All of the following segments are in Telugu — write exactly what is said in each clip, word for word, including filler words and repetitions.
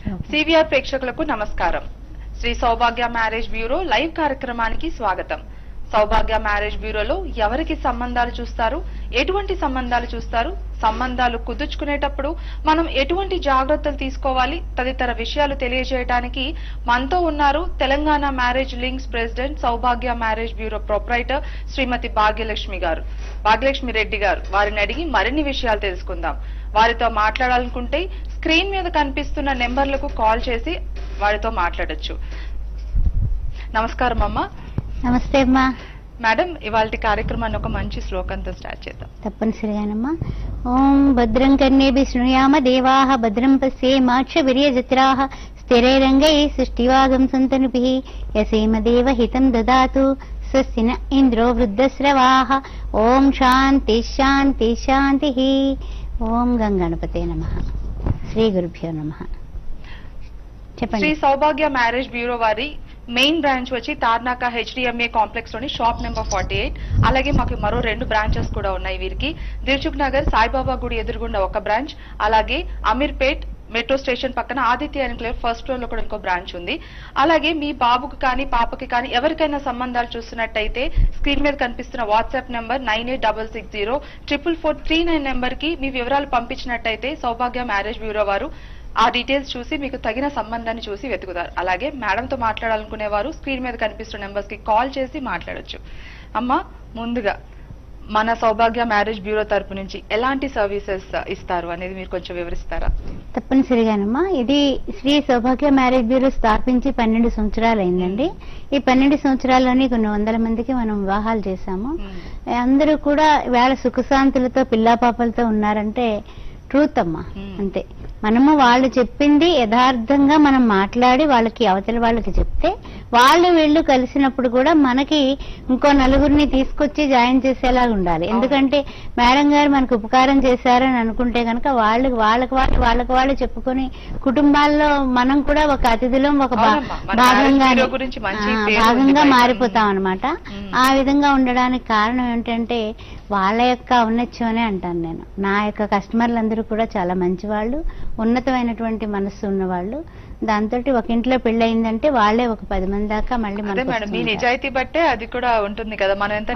సివిఆర్ ప్రేక్షకులకు నమస్కారం. Shri Saubhagya marriage bureau live కార్యక్రమానికి స్వాగతం. సౌభాగ్య మ్యారేజ్ బ్యూరోలో ఎవరికి సంబంధాలు చూస్తారు, ఎటువంటి సంబంధాలు చూస్తారు, సంబంధాలు కుదుర్చుకునేటప్పుడు మనం ఎటువంటి జాగ్రత్తలు తీసుకోవాలి తదితర విషయాలు తెలియజేయడానికి మనతో ఉన్నారు Telangana marriage links president Saubhagya marriage bureau proprietor Shrimati Bhagyalakshmi garu Bhagyalakshmi Reddy గారు. వారిని అడిగి మరిన్ని విషయాలు తెలుసుకుందాం. వారితో మాట్లాడాలనుకుంటే స్క్రీన్ మీద కనిపిస్తున్న నెంబర్లకు కాల్ చేసి వారితో మాట్లాడొచ్చు. నమస్కారం అమ్మా. నమస్తే అమ్మా. మేడం, ఇవాళ కార్యక్రమాన్ని ఒక మంచి శ్లోకంతో స్టార్ట్ చేద్దాం. తప్పనిసరిగానమ్మా. ఓం భద్రం కర్ణేభి శృణుయామ దేవాః భద్రం పశ్యేమాక్షవిర్యజత్రాః స్థిరైరంగై సృష్టివాగం సంతనుభిః యసేమ దేవహితం దదాతు స్వస్తి న ఇంద్రో వృద్ధశ్రవాః. ఓం శాంతి శాంతి శాంతి. ఓం గంగణపతే నమః. శ్రీ గురుభ్యో నమః. చెప్పండి. శ్రీ సౌభాగ్య మ్యారేజ్ బ్యూరో వారి మెయిన్ బ్రాంచ్ వచ్చి తార్నాక హెచ్డిఎంఏ కాంప్లెక్స్ లోని షాప్ నెంబర్ ఫార్టీ ఎయిట్. అలాగే మాకు మరో రెండు బ్రాంచెస్ కూడా ఉన్నాయి వీరికి. దిల్సుఖ్ నగర్ సాయిబాబా గుడి ఎదురుగుండా ఒక బ్రాంచ్, అలాగే అమీర్పేట్ మెట్రో స్టేషన్ పక్కన ఆదిత్య ఎన్క్లేవ్ ఫస్ట్ ఫ్లోర్ లో కూడా ఇంకో బ్రాంచ్ ఉంది. అలాగే మీ బాబుకి కానీ పాపకి కానీ ఎవరికైనా సంబంధాలు చూస్తున్నట్టయితే స్క్రీన్ మీద కనిపిస్తున్న WhatsApp number nine eight double six zero triple four three nine number కి మీ వివరాలు పంపించినట్టయితే సౌభాగ్య మ్యారేజ్ బ్యూరో వారు ఆ డీటెయిల్స్ చూసి మీకు తగిన సంబంధాన్ని చూసి వెతుకుతారు. అలాగే మేడంతో మాట్లాడాలనుకునేవారు స్క్రీన్ మీద కనిపిస్తున్న నెంబర్స్ కి కాల్ చేసి మాట్లాడొచ్చు. అమ్మా, ముందుగా మన సౌభాగ్య మ్యారేజ్ బ్యూరో తరపు నుంచి ఎలాంటి సర్వీసెస్ ఇస్తారు అనేది మీరు కొంచెం వివరిస్తారా? తప్పనిసరిగానమ్మా. ఇది శ్రీ సౌభాగ్య మ్యారేజ్ బ్యూరో స్థాపించి పన్నెండు సంవత్సరాలు అయిందండి. ఈ పన్నెండు సంవత్సరాల్లోని కొన్ని వందల మందికి మనం వివాహాలు చేశాము. అందరూ కూడా వేళ సుఖశాంతులతో పిల్లాపాపలతో ఉన్నారంటే ట్రూత్ అమ్మా. అంతే. మనము వాళ్ళు చెప్పింది యథార్థంగా మనం మాట్లాడి వాళ్ళకి అవతల వాళ్ళకి చెప్తే వాళ్ళు వీళ్ళు కలిసినప్పుడు కూడా మనకి ఇంకో నలుగురిని తీసుకొచ్చి జాయిన్ చేసేలాగా ఉండాలి. ఎందుకంటే మేడం గారు మనకు ఉపకారం చేశారని అనుకుంటే కనుక వాళ్ళకి వాళ్ళకి వాళ్ళు వాళ్ళకి వాళ్ళు చెప్పుకొని కుటుంబాల్లో మనం కూడా ఒక అతిథులం ఒక భాగంగా భాగంగా మారిపోతాం అనమాట. ఆ విధంగా ఉండడానికి కారణం ఏంటంటే వాళ్ళ యొక్క ఔన్నత్యం అనే అంటాను నేను. నా యొక్క కస్టమర్లందరూ కూడా చాలా మంచి వాళ్ళు, ఉన్నతమైనటువంటి మనస్సు ఉన్నవాళ్ళు. దాంతో ఒక ఇంట్లో పెళ్ళయిందంటే వాళ్ళే ఒక పది మంది దాకా మళ్ళీ నిజాయితీ బట్టే అది కూడా ఉంటుంది కదా. మన ఎంత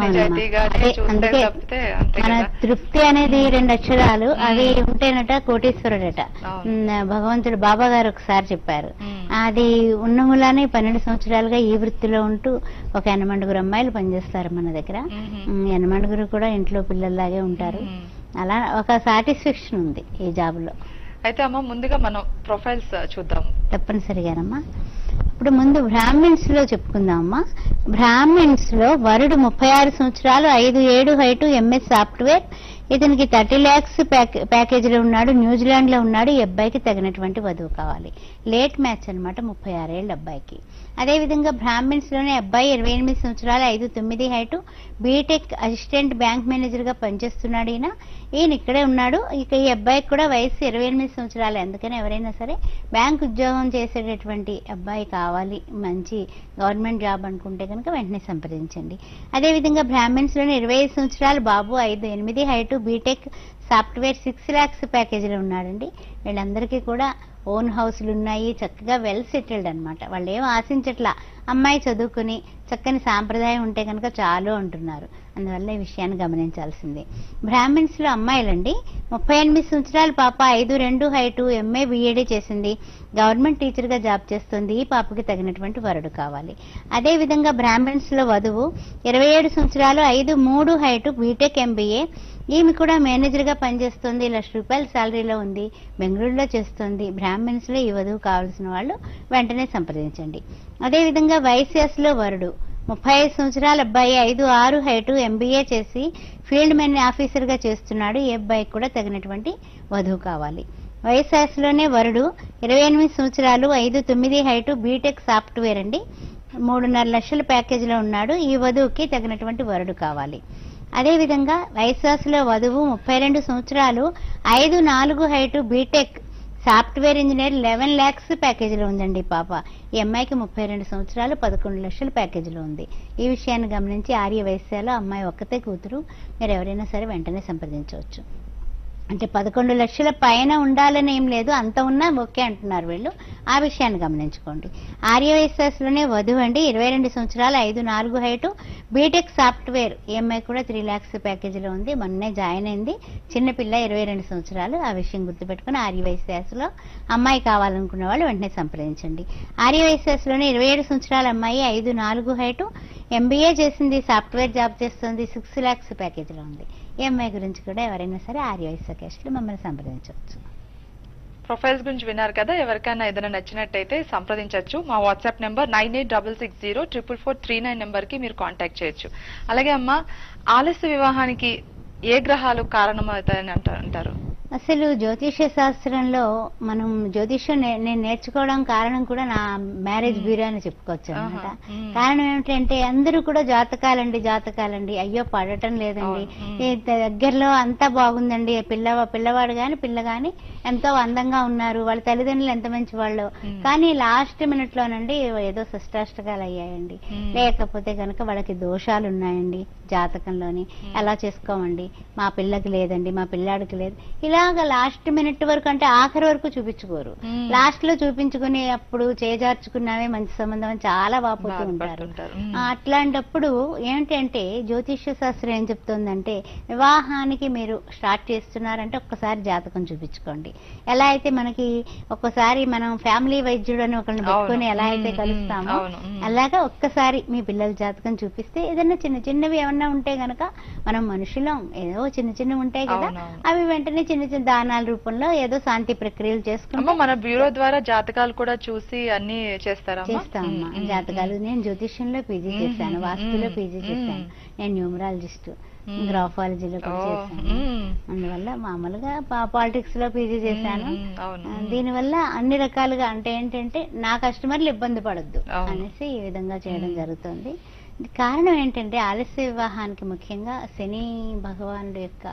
మన తృప్తి అనేది రెండు అక్షరాలు, అవి ఉంటేనట కోటీశ్వరుడట. భగవంతుడు బాబా గారు ఒకసారి చెప్పారు. అది ఉన్నములానే పన్నెండు సంవత్సరాలుగా ఈ వృత్తిలో ఉంటూ ఒక ఎనమండుగురు అమ్మాయిలు పనిచేస్తారు మన దగ్గర. ఎనమండుగురు కూడా ఇంట్లో పిల్లల్లాగే ఉంటారు. అలా ఒక సాటిస్ఫాక్షన్ ఉంది ఈ జాబ్ లో. అయితే అమ్మ, ముందుగా మనం ప్రొఫైల్స్ చూద్దాం. తప్పనిసరిగానమ్మా. ఇప్పుడు ముందు బ్రాహ్మిన్స్ లో చెప్పుకుందామమ్మా. బ్రాహ్మిన్స్ లో వరుడు ముప్పై ఆరు సంవత్సరాలు, ఐదు ఏడు హైటు, ఎంఎస్ సాఫ్ట్వేర్. ఇతనికి థర్టీ ల్యాక్స్ ప్యాకేజ్ లో ఉన్నాడు, న్యూజిలాండ్ లో ఉన్నాడు. ఈ అబ్బాయికి తగినటువంటి వధువు కావాలి. లేట్ మ్యాచ్ అనమాట ముప్పై ఆరేళ్ళ అబ్బాయికి. అదేవిధంగా బ్రాహ్మిన్స్ లోనే అబ్బాయి ఇరవై ఎనిమిది సంవత్సరాలు, ఐదు తొమ్మిది height, BTech assistant bank manager గా పనిచేస్తున్నాడు. ఈయన ఈయన ఇక్కడే ఉన్నాడు. ఇక ఈ అబ్బాయికి కూడా వయసు ఇరవై ఎనిమిది సంవత్సరాలు. అందుకని ఎవరైనా సరే బ్యాంక్ ఉద్యోగం చేసేటటువంటి అబ్బాయి కావాలి, మంచి గవర్నమెంట్ జాబ్ అనుకుంటే కనుక వెంటనే సంప్రదించండి. అదేవిధంగా బ్రాహ్మిన్స్ లోనే ఇరవై ఐదు సంవత్సరాలు బాబు, ఐదు ఎనిమిది height, BTech software, six lakhs ప్యాకేజీలో ఉన్నాడండి. వీళ్ళందరికీ కూడా ఓన్ హౌస్లు ఉన్నాయి, చక్కగా వెల్ సెటిల్డ్ అనమాట. వాళ్ళు ఏం ఆశించట్లా, అమ్మాయి చదువుకుని చక్కని సాంప్రదాయం ఉంటే కనుక చాలు అంటున్నారు. అందువల్ల ఈ విషయాన్ని గమనించాల్సిందే. బ్రాహ్మిన్స్ లో అమ్మాయిలండి, ముప్పై ఎనిమిది సంవత్సరాల పాప, ఐదు రెండు హైటు, ఎంఏ బిఏడి చేసింది, గవర్నమెంట్ టీచర్ గా జాబ్ చేస్తుంది. ఈ పాపకి తగినటువంటి వరుడు కావాలి. అదే విధంగా బ్రాహ్మిన్స్ లో వధువు ఇరవై ఏడు సంవత్సరాలు, ఐదు మూడు హైటు, బీటెక్ ఎంబీఏ. ఈమె కూడా మేనేజర్ గా పనిచేస్తుంది, లక్ష రూపాయల శాలరీలో ఉంది, బెంగళూరులో చేస్తుంది. బ్రాహ్మిన్స్ లో ఈ వధువు కావాల్సిన వాళ్ళు వెంటనే సంప్రదించండి. అదేవిధంగా వైశ్యాస్ లో వరుడు ముప్పై ఐదు సంవత్సరాల అబ్బాయి, ఐదు ఆరు హైటు, ఎంబీఏ చేసి ఫీల్డ్ మెన్ ఆఫీసర్ గా చేస్తున్నాడు. ఈ అబ్బాయికి కూడా తగినటువంటి వధువు కావాలి. వైశ్యాస్ లోనే వరుడు ఇరవై ఎనిమిది సంవత్సరాలు, ఐదు తొమ్మిది హైటు, బీటెక్ సాఫ్ట్వేర్ అండి, మూడున్నర లక్షల ప్యాకేజీలో ఉన్నాడు. ఈ వధువుకి తగినటువంటి వరుడు కావాలి. అదేవిధంగా వైశ్వాసలో వధువు ముప్పై రెండు సంవత్సరాలు, ఐదు నాలుగు height, BTech software engineer, eleven lakhs ప్యాకేజీలో ఉందండి పాప. ఈ అమ్మాయికి ముప్పై రెండు సంవత్సరాలు, పదకొండు లక్షల ప్యాకేజీలో ఉంది. ఈ విషయాన్ని గమనించి ఆర్య వైశ్యాలో అమ్మాయి ఒక్కతే కూతురు, మీరు ఎవరైనా సరే వెంటనే సంప్రదించవచ్చు. అంటే పదకొండు లక్షల పైన ఉండాలని ఏం లేదు, అంత ఉన్నా ఓకే అంటున్నారు వీళ్ళు. ఆ విషయాన్ని గమనించుకోండి. ఆర్యవైశ్యాస్లోనే వధువు అండి, ఇరవై రెండు సంవత్సరాలు, ఐదు నాలుగు హైటు, బీటెక్ సాఫ్ట్వేర్, ఈఎంఐ కూడా త్రీ ల్యాక్స్ ప్యాకేజీలో ఉంది, మొన్నే జాయిన్ అయింది, చిన్నపిల్ల, ఇరవై రెండు సంవత్సరాలు. ఆ విషయం గుర్తుపెట్టుకుని ఆర్యవైశ్యాస్లో అమ్మాయి కావాలనుకున్న వాళ్ళు వెంటనే సంప్రదించండి. ఆర్యవైశ్యాస్లోనే ఇరవై ఏడు సంవత్సరాల అమ్మాయి, ఐదు నాలుగు హైటు, ఎంబీఏ చేసింది, సాఫ్ట్వేర్ జాబ్ చేస్తుంది, సిక్స్ ల్యాక్స్ ప్యాకేజీలో ఉంది. ఈ అమ్మాయి గురించి కూడా ఎవరైనా సరే ఆర్యవైశ్య క్యాస్ట్లో మమ్మల్ని సంప్రదించవచ్చు. ప్రొఫైల్స్ గురించి విన్నారు కదా, ఎవరికైనా ఏదైనా నచ్చినట్టయితే సంప్రదించవచ్చు. మా WhatsApp number nine eight double six zero triple four three nine number కి మీరు కాంటాక్ట్ చేయొచ్చు. అలాగే అమ్మ, ఆలస్య వివాహానికి ఏ గ్రహాలు కారణమవుతాయని అంటారు? అసలు జ్యోతిష్య శాస్త్రంలో మనం జ్యోతిష్యం నేను నేర్చుకోవడం కారణం కూడా నా మ్యారేజ్ బ్యూరో అని చెప్పుకోవచ్చు అనమాట. కారణం ఏమిటంటే అందరూ కూడా జాతకాలండి జాతకాలండి అయ్యో పడటం లేదండి, దగ్గరలో అంతా బాగుందండి, పిల్ల పిల్లవాడు గాని పిల్ల గాని ఎంతో అందంగా ఉన్నారు, వాళ్ళ తల్లిదండ్రులు ఎంత మంచి వాళ్ళు, కానీ లాస్ట్ మినిట్ లోనండి ఏదో సష్టాష్టకాలు అయ్యాయండి, లేకపోతే కనుక వాళ్ళకి దోషాలు ఉన్నాయండి జాతకంలోని, ఎలా చేసుకోమండి, మా పిల్లకి లేదండి, మా పిల్లాడికి లేదు, ఇలాగా లాస్ట్ మినిట్ వరకు అంటే ఆఖరి వరకు చూపించుకోరు. లాస్ట్ లో చూపించుకుని అప్పుడు చేజార్చుకున్నామే మంచి సంబంధం అని చాలా వాపోతూ ఉంటారు. అట్లాంటప్పుడు ఏంటంటే జ్యోతిష్య శాస్త్రం ఏం చెప్తుందంటే, వివాహానికి మీరు స్టార్ట్ చేస్తున్నారంటే ఒక్కసారి జాతకం చూపించుకోండి. ఎలా అయితే మనకి ఒక్కసారి మనం ఫ్యామిలీ వైద్యుడు అని ఒకరిని పెట్టుకుని ఎలా అయితే కలుస్తామో అలాగా ఒక్కసారి మీ పిల్లల జాతకం చూపిస్తే ఏదైనా చిన్న చిన్నవి ఏమన్నా ఉంటే గనక, మనం మనుషులం ఏదో చిన్న చిన్నవి ఉంటాయి కదా, అవి వెంటనే చిన్న చిన్న దానాల రూపంలో ఏదో శాంతి ప్రక్రియలు చేసుకుంటాం. మన బ్యూరో ద్వారా జాతకాలు కూడా చూసి అన్ని చేస్తారా? చేస్తామమ్మా జాతకాలు. నేను జ్యోతిష్యంలో పీజీ చేశాను, వాస్తులో పీజీ చేశాను, నేను న్యూమరాలజిస్ట్, గ్రాఫాలజీలో కూడా చేశాను, అందువల్ల మామూలుగా పాలిటిక్స్ లో పీజీ చేశాను. దీనివల్ల అన్ని రకాలుగా అంటే ఏంటంటే నా కస్టమర్లు ఇబ్బంది పడొద్దు అనేసి ఈ విధంగా చేయడం జరుగుతుంది. కారణం ఏంటంటే ఆలస్య వివాహానికి ముఖ్యంగా శని భగవానుడు యొక్క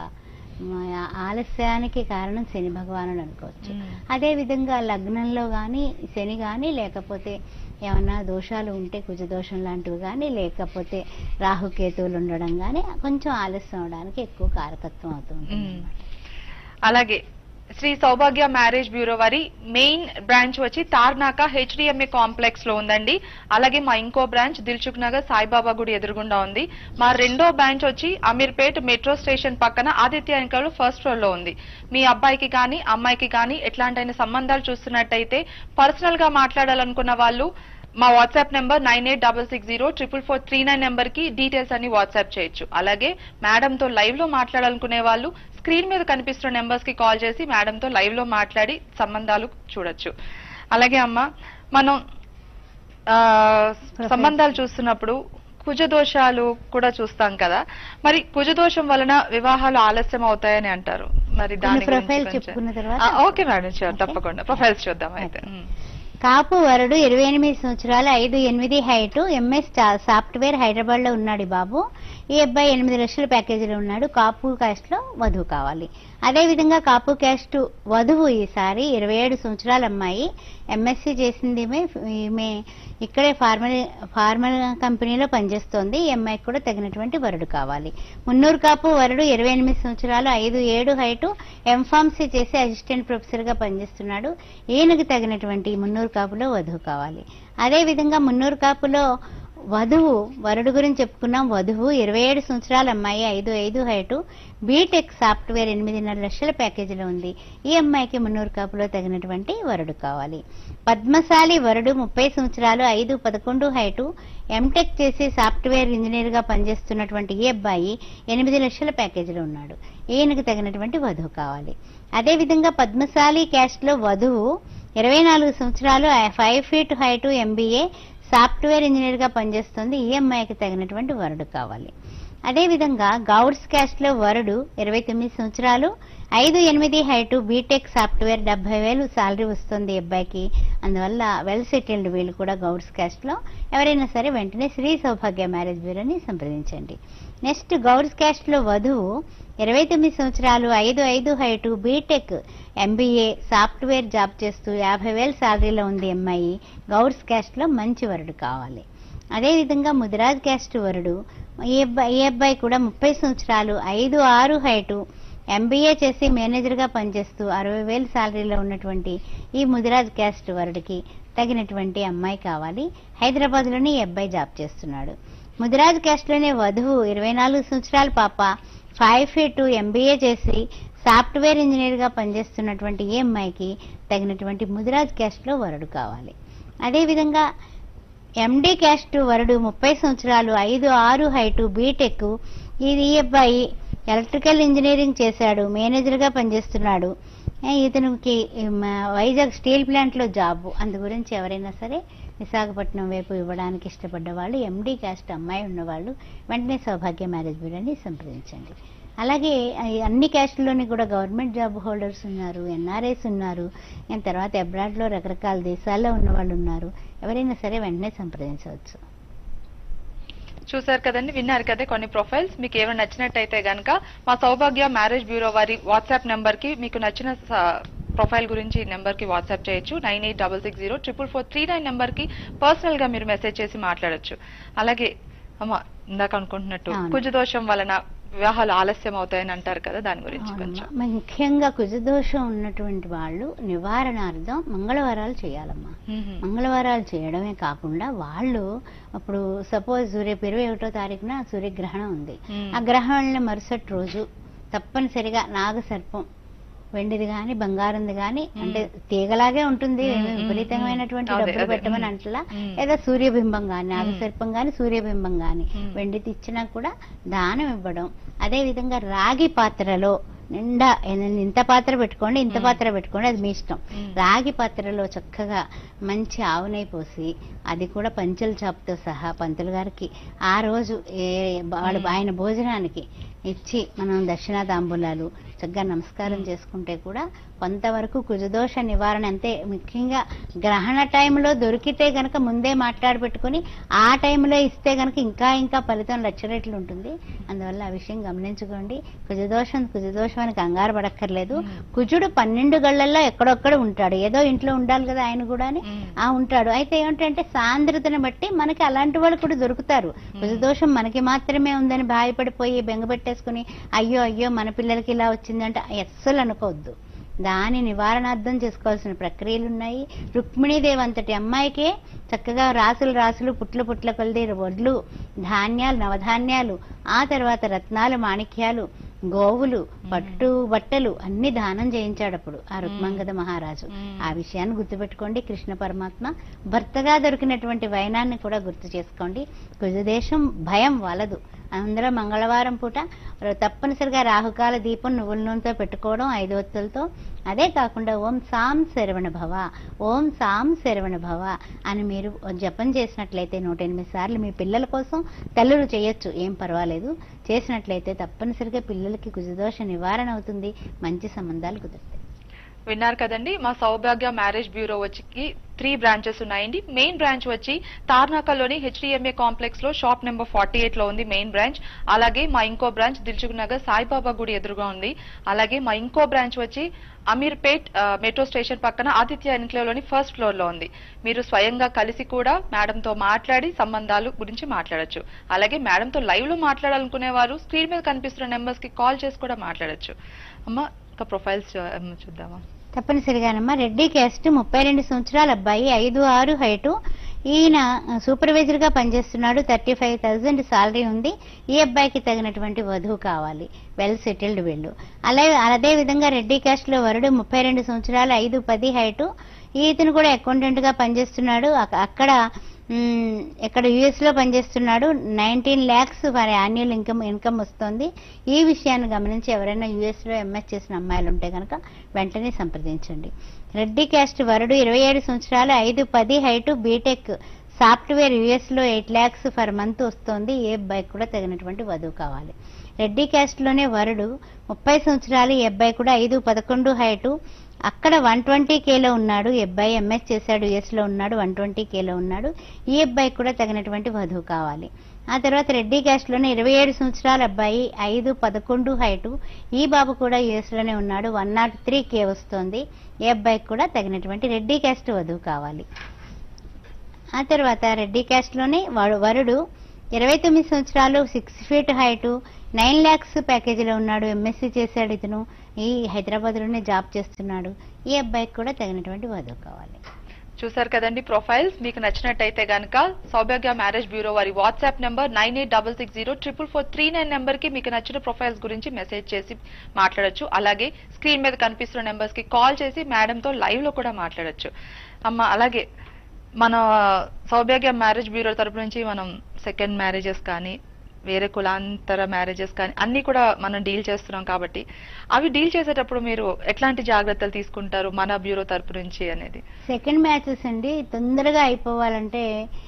ఆలస్యానికి కారణం శని భగవానుడు అనుకోవచ్చు. అదే విధంగా లగ్నంలో గాని శని గాని, లేకపోతే ఏమన్నా దోషాలు ఉంటే కుజ దోషం లాంటివి కానీ, లేకపోతే రాహుకేతువులు ఉండడం కానీ కొంచెం ఆలస్యం అవడానికి ఎక్కువ కారకత్వం అవుతుంది. అలాగే శ్రీ సౌభాగ్య మ్యారేజ్ బ్యూరో వారి మెయిన్ బ్రాంచ్ వచ్చి తార్నాక హెచ్డిఎంఏ కాంప్లెక్స్ లో ఉందండి. అలాగే మా ఇంకో బ్రాంచ్ దిల్సుఖ్ నగర్ సాయిబాబా గుడి ఎదురుగుండా ఉంది. మా రెండో బ్రాంచ్ వచ్చి అమీర్పేట్ మెట్రో స్టేషన్ పక్కన ఆదిత్య ఇంట్లో ఫస్ట్ ఫ్లోర్ లో ఉంది. మీ అబ్బాయికి కానీ అమ్మాయికి కానీ ఎట్లాంటి సంబంధాలు చూస్తున్నట్టయితే పర్సనల్ గా మాట్లాడాలనుకున్న వాళ్ళు మా WhatsApp number nine eight double six zero triple four three nine number కి డీటెయిల్స్ అన్ని వాట్సాప్ చేయొచ్చు. అలాగే మేడం తో లైవ్ లో మాట్లాడాలనుకునే వాళ్ళు స్క్రీన్ మీద కనిపిస్తున్న నెంబర్స్ కి కాల్ చేసి మేడం తో లైవ్ లో మాట్లాడి సంబంధాలు చూడొచ్చు. అలాగే అమ్మ, మనం సంబంధాలు చూస్తున్నప్పుడు కుజదోషాలు కూడా చూస్తాం కదా, మరి కుజదోషం వలన వివాహాలు ఆలస్యం అవుతాయని అంటారు. మరి దాని ప్రొఫైల్ చెప్పుకున్న తర్వాత ఓకే మేడం, తప్పకుండా ప్రొఫైల్స్ చూద్దాం. అయితే కాపు వరుడు ఇరవై ఎనిమిది సంవత్సరాలు, ఐదు ఎనిమిది హైటు, ఎంఎస్ సాఫ్ట్వేర్, హైదరాబాద్ లో ఉన్నాడు బాబు. ఈ అబ్బాయి ఎనిమిది లక్షల ప్యాకేజీలో ఉన్నాడు. కాపు క్యాస్ట్ లో వధువు కావాలి. అదే విధంగా కాపు క్యాస్ట్ వధువు ఈసారి ఇరవై ఏడు సంవత్సరాల అమ్మాయి, ఎంఎస్సీ చేసింది. ఈమె ఇక్కడే ఫార్మల్ ఫార్మల్ కంపెనీలో పనిచేస్తోంది. ఈ అమ్మాయికి కూడా తగినటువంటి వరుడు కావాలి. మున్నూరు కాపు వరుడు ఇరవై ఎనిమిది సంవత్సరాలు, ఐదు ఏడు హైటు, ఎంఫార్మసీ చేసి అసిస్టెంట్ ప్రొఫెసర్ గా పనిచేస్తున్నాడు. ఈయనకు తగినటువంటి మున్నూరు కాపులో వధువు కావాలి. అదే విధంగా మున్నూరు కాపులో వధువు వరుడు గురించి చెప్పుకున్నాం. వధువు ఇరవై ఏడు సంవత్సరాల అమ్మాయి, ఐదు ఐదు హైటు, బీటెక్ సాఫ్ట్వేర్, ఎనిమిదిన్నర లక్షల ప్యాకేజీలో ఉంది. ఈ అమ్మాయికి మున్నూరు కాపులో తగినటువంటి వరుడు కావాలి. పద్మశాలి వరుడు ముప్పై సంవత్సరాలు, ఐదు పదకొండు హైటు, ఎంటెక్ చేసి సాఫ్ట్వేర్ ఇంజనీర్ గా పనిచేస్తున్నటువంటి ఈ అబ్బాయి ఎనిమిది లక్షల ప్యాకేజీలో ఉన్నాడు. ఈయనకు తగినటువంటి వధువు కావాలి. అదే విధంగా పద్మశాలి క్యాస్ట్ లో వధువు ఇరవై నాలుగు సంవత్సరాలు, five feet height, MBA software engineer గా పనిచేస్తుంది. ఈ అమ్మాయికి తగినటువంటి వరుడు కావాలి. అదేవిధంగా గౌడ్స్ క్యాస్ట్ లో వరుడు ఇరవై తొమ్మిది సంవత్సరాలు, ఐదు ఎనిమిది హైటు, బీటెక్ సాఫ్ట్వేర్, డెబ్బై వేలు శాలరీ వస్తుంది ఈ అబ్బాయికి. అందువల్ల వెల్ సెటిల్డ్ వీళ్ళు కూడా గౌడ్స్ క్యాస్ట్ లో. ఎవరైనా సరే వెంటనే శ్రీ సౌభాగ్య మ్యారేజ్ బ్యూరోని సంప్రదించండి. నెక్స్ట్ గౌడ్స్ క్యాస్ట్ లో వధువు ఇరవై తొమ్మిది సంవత్సరాలు, ఐదు ఐదు height, BTech MBA software job చేస్తూ యాభై వేలు శాలరీలో ఉంది అమ్మాయి. గౌడ్స్ క్యాస్ట్ లో మంచి వరుడు కావాలి. అదేవిధంగా ముదిరాజ్ క్యాస్ట్ వరుడు ఈ అబ్బాయి ఈ అబ్బాయి కూడా ముప్పై సంవత్సరాలు, ఐదు ఆరు హైటు, ఎంబీఏ చేసి మేనేజర్గా పనిచేస్తూ అరవై వేలు శాలరీలో ఉన్నటువంటి ఈ ముదిరాజ్ క్యాస్ట్ వరుడికి తగినటువంటి అమ్మాయి కావాలి. హైదరాబాద్లోని ఈ అబ్బాయి జాబ్ చేస్తున్నాడు. ముదిరాజ్ క్యాస్ట్లోనే వధువు ఇరవై నాలుగు సంవత్సరాల పాప, ఫైవ్ ఫీట్ ఎంబీఏ చేసి సాఫ్ట్వేర్ ఇంజనీర్గా పనిచేస్తున్నటువంటి ఈ అమ్మాయికి తగినటువంటి ముదిరాజ్ క్యాస్ట్లో వరుడు కావాలి. అదేవిధంగా ఎండి క్యాస్ట్ వరుడు ముప్పై సంవత్సరాలు, ఐదు ఆరు హైటు, బీటెక్. ఇది ఈ అబ్బాయి ఎలక్ట్రికల్ ఇంజనీరింగ్ చేశాడు, మేనేజర్గా పనిచేస్తున్నాడు. ఇతనికి వైజాగ్ స్టీల్ ప్లాంట్లో జాబ్. అందు గురించి ఎవరైనా సరే విశాఖపట్నం వైపు ఇవ్వడానికి ఇష్టపడ్డ వాళ్ళు, ఎండి క్యాస్ట్ అమ్మాయి ఉన్నవాళ్ళు వెంటనే సౌభాగ్య మ్యారేజ్ బ్యూరోని సంప్రదించండి. అలాగే అన్ని క్యాస్ట్లోని కూడా గవర్నమెంట్ జాబ్ హోల్డర్స్ ఉన్నారు, ఎన్ఆర్ఐస్ ఉన్నారు, తర్వాత అబ్రాడ్లో రకరకాల దేశాల్లో ఉన్న వాళ్ళు ఉన్నారు. ఎవరైనా సరే వెంటనే సంప్రదించవచ్చు. చూసారు కదండి, విన్నారు కదా కొన్ని ప్రొఫైల్స్. మీకు ఏమైనా నచ్చినట్టయితే గనక మా సౌభాగ్య మ్యారేజ్ బ్యూరో వారి వాట్సాప్ నెంబర్ కి మీకు నచ్చిన ప్రొఫైల్ గురించి నెంబర్ కి వాట్సాప్ చేయొచ్చు. Nine eight double six zero triple four three nine number కి పర్సనల్ గా మీరు మెసేజ్ చేసి మాట్లాడొచ్చు. అలాగే అమ్మ ఇందాక అనుకుంటున్నట్టు కుజదోషం వలన వివాహాలు ఆలస్యం అవుతాయని అంటారు కదా, దాని గురించి కొంచెం. ముఖ్యంగా కుజదోషం ఉన్నటువంటి వాళ్ళు నివారణార్థం మంగళవారాలు చేయాలమ్మా. మంగళవారాలు చేయడమే కాకుండా వాళ్ళు అప్పుడు సపోజ్ రేపు ఇరవై ఒకటో తారీఖున సూర్యగ్రహణం ఉంది. ఆ గ్రహణంలో మరుసటి రోజు తప్పనిసరిగా నాగసర్పం, వెండిది గాని బంగారంది గాని, అంటే తీగలాగే ఉంటుంది, విపరీతమైనటువంటి డబ్బులు పెట్టమని అంటలా, ఏదో సూర్యబింబం గాని, నాగసర్పం గాని, సూర్యబింబం గాని వెండిది ఇచ్చినా కూడా దానం ఇవ్వడం. అదే విధంగా రాగి పాత్రలో నిండా ఇంత పాత్ర పెట్టుకోండి, ఇంత పాత్ర పెట్టుకోండి, అది మీ ఇష్టం. రాగి పాత్రలో చక్కగా మంచి ఆవునై పోసి అది కూడా పంచెల చాపుతో సహా పంతులు గారికి ఆ రోజు వాళ్ళు ఆయన భోజనానికి ఇచ్చి మనం దక్షిణా తాంబూలాలు చక్కగా నమస్కారం చేసుకుంటే కూడా కొంతవరకు కుజదోష నివారణ. అంతే ముఖ్యంగా గ్రహణ టైంలో దొరికితే గనక ముందే మాట్లాడి పెట్టుకుని ఆ టైంలో ఇస్తే గనక ఇంకా ఇంకా ఫలితం లక్ష రెట్లు ఉంటుంది. అందువల్ల ఆ విషయం గమనించుకోండి. కుజదోషం కుజదోషం అని కంగారు పడక్కర్లేదు. కుజుడు పన్నెండు గళ్లల్లో ఎక్కడొక్కడ ఉంటాడు, ఏదో ఇంట్లో ఉండాలి కదా ఆయన కూడా ఆ ఉంటాడు. అయితే ఏమిటంటే సాంద్రతను బట్టి మనకి అలాంటి వాళ్ళు కూడా దొరుకుతారు. కుజదోషం మనకి మాత్రమే ఉందని భయపడిపోయి బెంగపెట్టేసుకుని అయ్యో అయ్యో మన పిల్లలకి ఇలా వచ్చిందంటే అస్సలు అనుకోవద్దు. దాని నివారణార్థం చేసుకోవాల్సిన ప్రక్రియలు ఉన్నాయి. రుక్మిణీదేవి అంతటి అమ్మాయికే చక్కగా రాసులు రాసులు పుట్ల పుట్ల కొలిది వడ్లు, ధాన్యాలు, నవధాన్యాలు, ఆ తర్వాత రత్నాలు, మాణిక్యాలు, గోవులు, పట్టు బట్టలు అన్ని దానం చేయించాడు అప్పుడు ఆ రుక్మంగద మహారాజు. ఆ విషయాన్ని గుర్తుపెట్టుకోండి. కృష్ణ పరమాత్మ భర్తగా దొరికినటువంటి వైనాన్ని కూడా గుర్తు చేసుకోండి. కుజదేశం భయం వలదు. అందులో మంగళవారం పూట తప్పనిసరిగా రాహుకాల దీపం నువ్వుల నూనెతో పెట్టుకోవడం ఐదు ఒత్తులతో. అదే కాకుండా ఓం సాం శరవణ భవ, ఓం సాం శరవణ భవ అని మీరు జపం చేసినట్లయితే నూట ఎనిమిది సార్లు మీ పిల్లల కోసం తల్లులు చేయొచ్చు, ఏం పర్వాలేదు. చేసినట్లయితే తప్పనిసరిగా పిల్లలకి కుజదోష నివారణ అవుతుంది, మంచి సంబంధాలు కుదురుతాయి. విన్నారు కదండి, మా సౌభాగ్య మ్యారేజ్ బ్యూరో వచ్చి త్రీ బ్రాంచెస్ ఉన్నాయండి. మెయిన్ బ్రాంచ్ వచ్చి తార్నాకలోని హెచ్డిఎంఏ కాంప్లెక్స్ లో షాప్ నెంబర్ ఫార్టీ ఎయిట్ లో ఉంది మెయిన్ బ్రాంచ్. అలాగే మా ఇంకో బ్రాంచ్ దిల్సుఖ్ నగర్ సాయిబాబా గుడి ఎదురుగా ఉంది. అలాగే మా ఇంకో బ్రాంచ్ వచ్చి అమీర్పేట్ మెట్రో స్టేషన్ పక్కన ఆదిత్య ఎన్క్లేవ్లోని ఫస్ట్ ఫ్లోర్ లో ఉంది. మీరు స్వయంగా కలిసి కూడా మేడంతో మాట్లాడి సంబంధాలు గురించి మాట్లాడొచ్చు. అలాగే మేడంతో లైవ్ లో మాట్లాడాలనుకునే వారు స్క్రీన్ మీద కనిపిస్తున్న నెంబర్స్ కి కాల్ చేసి కూడా మాట్లాడొచ్చు. అమ్మ ఇంకా ప్రొఫైల్స్ చూద్దామా? తప్పనిసరిగానమ్మా. రెడ్డి క్యాస్ట్, ముప్పై రెండు సంవత్సరాల అబ్బాయి, ఐదు ఆరు హైటు. ఈయన సూపర్వైజర్ గా పనిచేస్తున్నాడు, థర్టీ ఫైవ్ థౌజండ్ సాలరీ ఉంది. ఈ అబ్బాయికి తగినటువంటి వధువు కావాలి, వెల్ సెటిల్డ్ వీళ్ళు. అలాగే అదే విధంగా రెడ్డి క్యాస్ట్ లో వరుడు ముప్పై రెండు సంవత్సరాలు, ఐదు పది హైటు. ఈతను కూడా అకౌంటెంట్ గా పనిచేస్తున్నాడు. అక్కడ ఇక్కడ యుఎస్ లో పనిచేస్తున్నాడు. నైన్టీన్ ల్యాక్స్ వారి యాన్యువల్ ఇన్కమ్ ఇన్కమ్ వస్తుంది. ఈ విషయాన్ని గమనించి ఎవరైనా యుఎస్ లో ఎంఎస్ చేసిన అమ్మాయిలు ఉంటే కనుక వెంటనే సంప్రదించండి. రెడ్డి క్యాస్ట్ వరుడు ఇరవై ఏడు సంవత్సరాలు, ఐదు పది హైటు, బీటెక్ సాఫ్ట్వేర్, యుఎస్ లో ఎయిట్ ల్యాక్స్ ఫర్ మంత్ వస్తుంది. ఏ అబ్బాయి కూడా తగినటువంటి వధువు కావాలి. రెడ్డి క్యాస్ట్ లోనే వరుడు ముప్పై సంవత్సరాలు, ఈ అబ్బాయి కూడా ఐదు పదకొండు హైటు. అక్కడ వన్ ట్వంటీ కేలో ఉన్నాడు. ఈ అబ్బాయి ఎంఎస్ చేశాడు, యుఎస్ లో ఉన్నాడు, వన్ ట్వంటీ కేలో ఉన్నాడు. ఈ అబ్బాయి కూడా తగినటువంటి వధువు కావాలి. ఆ తర్వాత రెడ్డి క్యాస్ట్ లోనే ఇరవై ఏడు సంవత్సరాల అబ్బాయి, ఐదు పదకొండు హైటు. ఈ బాబు కూడా యుఎస్ లోనే ఉన్నాడు, వన్ నాట్ త్రీ కే వస్తుంది. ఈ అబ్బాయికి కూడా తగినటువంటి రెడ్డి క్యాస్ట్ వధువు కావాలి. ఆ తర్వాత రెడ్డి క్యాస్ట్ లోనే వరుడు ఇరవై తొమ్మిది సంవత్సరాలు, six feet height. Nine lakhs ప్యాకేజీలో ఉన్నాడు, ఎంఎస్సీ చేశాడు, ఇతను ఈ హైదరాబాద్ లోనే జాబ్ చేస్తున్నాడు. ఈ అబ్బాయికి కూడా తగినటువంటి వధువు కావాలి. చూసారు కదండి ప్రొఫైల్స్. మీకు నచ్చినట్టయితే గనక సౌభాగ్య మ్యారేజ్ బ్యూరో వారి WhatsApp number nine eight double six zero triple four three nine number కి మీకు నచ్చిన ప్రొఫైల్స్ గురించి మెసేజ్ చేసి మాట్లాడొచ్చు. అలాగే స్క్రీన్ మీద కనిపిస్తున్న నెంబర్స్ కి కాల్ చేసి మేడం తో లైవ్ లో కూడా మాట్లాడొచ్చు. అమ్మ అలాగే మన సౌభాగ్య మ్యారేజ్ బ్యూరో తరపు నుంచి మనం సెకండ్ మ్యారేజెస్ కానీ వేరే కులాంతర మ్యారేజెస్ కానీ అన్ని కూడా మనం డీల్ చేస్తున్నాం కాబట్టి అవి డీల్ చేసేటప్పుడు మీరు ఎట్లాంటి జాగ్రత్తలు తీసుకుంటారు మన బ్యూరో తరపు నుంచి అనేది? సెకండ్ మ్యాచెస్ అండి తొందరగా అయిపోవాలంటే